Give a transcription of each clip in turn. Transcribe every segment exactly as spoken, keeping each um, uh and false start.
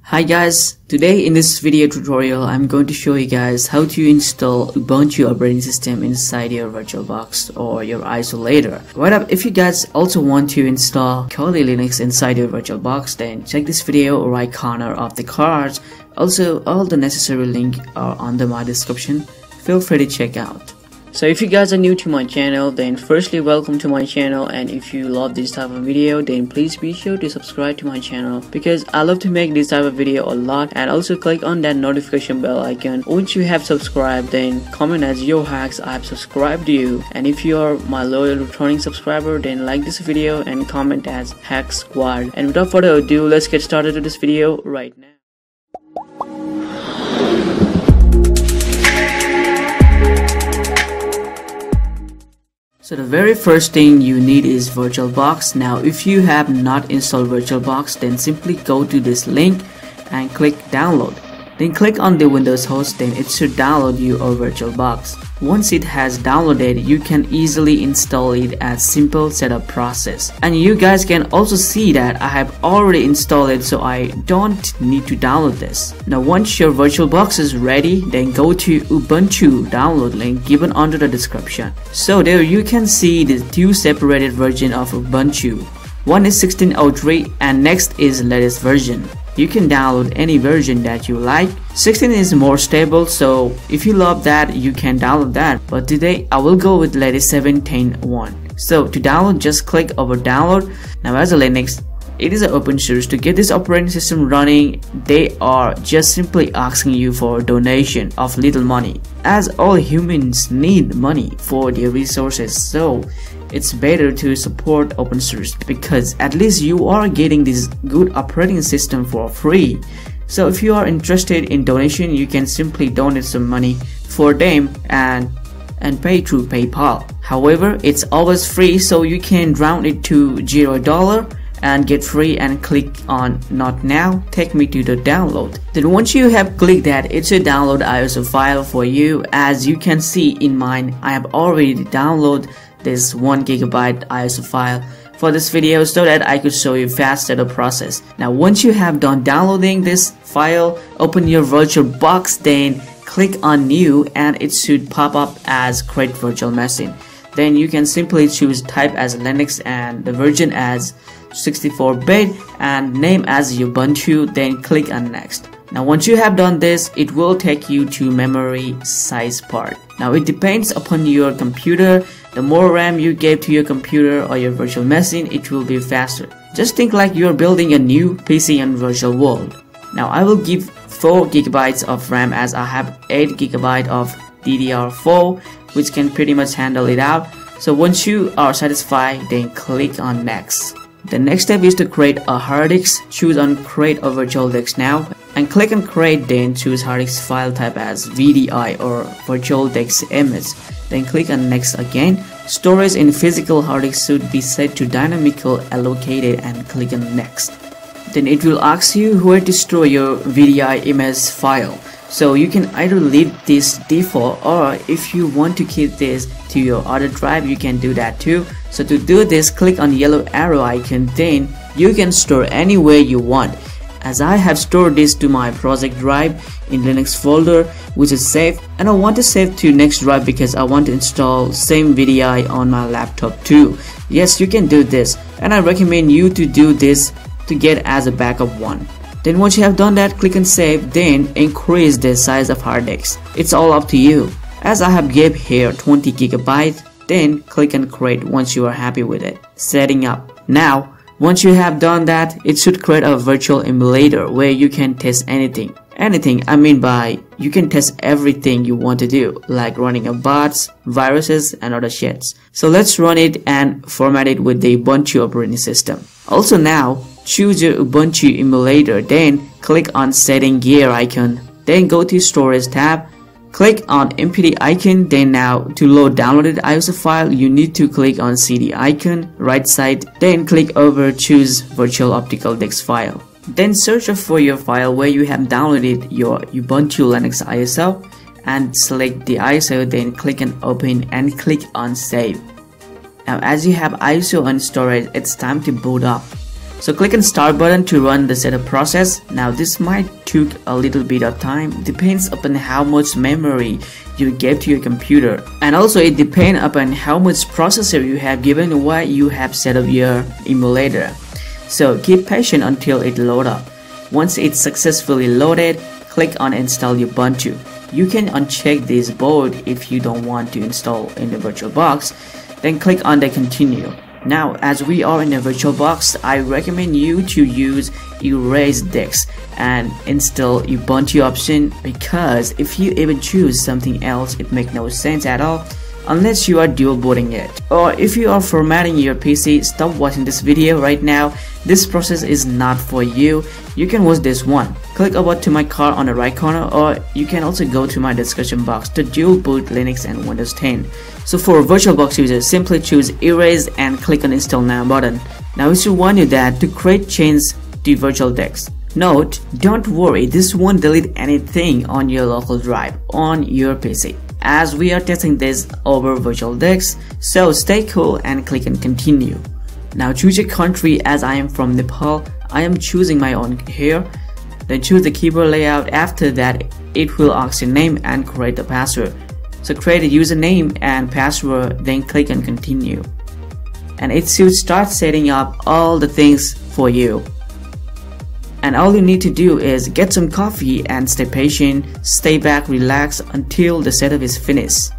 Hi guys, today in this video tutorial I'm going to show you guys how to install Ubuntu operating system inside your VirtualBox or your isolator. Right up, if you guys also want to install Kali Linux inside your VirtualBox, then check this video right corner of the cards. Also, all the necessary links are under my description. Feel free to check out. So if you guys are new to my channel, then firstly welcome to my channel, and if you love this type of video, then please be sure to subscribe to my channel because I love to make this type of video a lot. And also click on that notification bell icon. Once you have subscribed, then comment as yo hacks I have subscribed to you, and if you are my loyal returning subscriber, then like this video and comment as hack squad. And without further ado, let's get started with this video right now. So the very first thing you need is VirtualBox. Now if you have not installed VirtualBox, then simply go to this link and click download. Then click on the Windows host, then it should download you a VirtualBox. Once it has downloaded, you can easily install it as simple setup process. And you guys can also see that I have already installed it, so I don't need to download this. Now once your VirtualBox is ready, then go to Ubuntu download link given under the description. So there you can see the two separated versions of Ubuntu. One is sixteen oh three and next is latest version. You can download any version that you like. sixteen is more stable, so if you love that, you can download that. But today I will go with latest seventeen point one. So to download, just click over download. Now as a Linux, it is an open source. To get this operating system running, they are just simply asking you for a donation of little money, as all humans need money for their resources. So it's better to support open source because at least you are getting this good operating system for free. So if you are interested in donation, you can simply donate some money for them and and pay through PayPal. However, it's always free, so you can round it to zero dollar and get free and click on not now, take me to the download. Then once you have clicked that, it should download I S O file for you. As you can see in mine, I have already downloaded this one gigabyte I S O file for this video so that I could show you fast setup process. Now once you have done downloading this file, open your VirtualBox, then click on new and it should pop up as create virtual machine. Then you can simply choose type as Linux and the version as sixty-four bit and name as Ubuntu, then click on next. Now once you have done this, it will take you to memory size part. Now it depends upon your computer. The more RAM you give to your computer or your virtual machine, it will be faster. Just think like you're building a new P C on virtual world. Now I will give four gigabytes of RAM as I have eight gigabytes of D D R four, which can pretty much handle it out. So once you are satisfied, then click on next. The next step is to create a hard disk. Choose on create a virtual disk now and click on create, then choose hard disk file type as V D I or virtual disk image, then click on next again. Storage in physical hard disk should be set to dynamically allocated and click on next. Then it will ask you where to store your V D I image file. So you can either leave this default, or if you want to keep this to your other drive, you can do that too. So to do this, click on yellow arrow icon, then you can store anywhere you want. As I have stored this to my project drive in Linux folder, which is safe, and I want to save to next drive because I want to install same V D I on my laptop too. Yes, you can do this, and I recommend you to do this to get as a backup one. Then once you have done that, click on save, then increase the size of hard disk. It's all up to you. As I have gave here twenty gigabytes, then click on create once you are happy with it. Setting up. Now, once you have done that, it should create a virtual emulator where you can test anything. Anything I mean by you can test everything you want to do, like running a bots, viruses and other shits. So let's run it and format it with the Ubuntu operating system. Also now, choose your Ubuntu emulator, then click on setting gear icon, then go to storage tab, click on M P D icon. Then now to load downloaded I S O file, you need to click on C D icon right side, then click over choose virtual optical disk file. Then search for your file where you have downloaded your Ubuntu Linux I S O and select the I S O, then click on open and click on save. Now as you have I S O on storage, it's time to boot up. So click on start button to run the setup process. Now this might take a little bit of time, depends upon how much memory you give to your computer, and also it depends upon how much processor you have given while you have set up your emulator. So keep patient until it loads up. Once it's successfully loaded, click on install Ubuntu. You can uncheck this board if you don't want to install in the VirtualBox, then click on the continue. Now, as we are in a VirtualBox, I recommend you to use erase disk and install Ubuntu option, because if you even choose something else, it makes no sense at all unless you are dual booting it. Or if you are formatting your P C, stop watching this video right now. This process is not for you. You can watch this one. Click about to my card on the right corner, or you can also go to my description box to dual boot Linux and Windows ten. So for VirtualBox users, simply choose erase and click on install now button. Now it should warn you that to create change to virtual disk. Note, don't worry, this won't delete anything on your local drive on your P C, as we are testing this over virtual disk. So stay cool and click on continue. Now choose your country. As I am from Nepal, I am choosing my own here. Then choose the keyboard layout. After that, it will ask your name and create the password. So create a username and password, then click on continue. And it should start setting up all the things for you. And all you need to do is get some coffee and stay patient, stay back, relax until the setup is finished.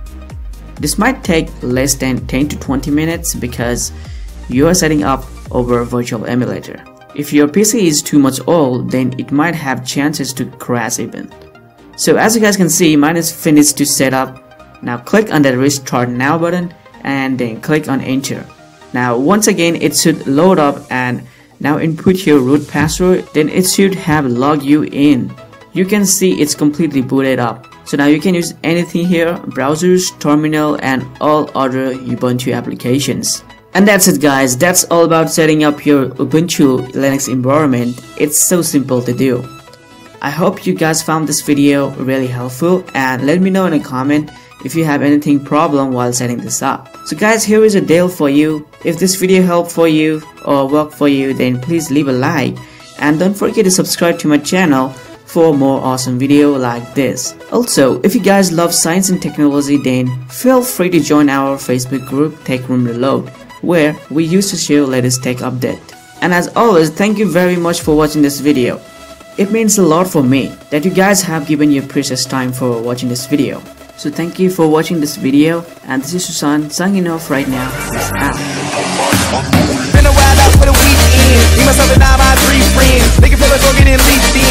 This might take less than ten to twenty minutes because you are setting up over a virtual emulator. If your P C is too much old, then it might have chances to crash even. So as you guys can see, mine is finished to set up. Now click on the restart now button and then click on enter. Now once again it should load up, and now input your root password, then it should have logged you in. You can see it's completely booted up. So now you can use anything here, browsers, terminal, and all other Ubuntu applications. And that's it guys, that's all about setting up your Ubuntu Linux environment. It's so simple to do. I hope you guys found this video really helpful, and let me know in a comment if you have anything problem while setting this up. So guys, here is a deal for you. If this video helped for you or worked for you, then please leave a like, and don't forget to subscribe to my channel for more awesome video like this. Also, if you guys love science and technology, then feel free to join our Facebook group Tech Room Reload, where we used to share latest tech update. And as always, thank you very much for watching this video. It means a lot for me that you guys have given your precious time for watching this video. So thank you for watching this video, and this is Susan signing off right now. Peace out. Been a while out for the weekend. Me, myself, and I, my three friends. Making feel like we're getting leaked in.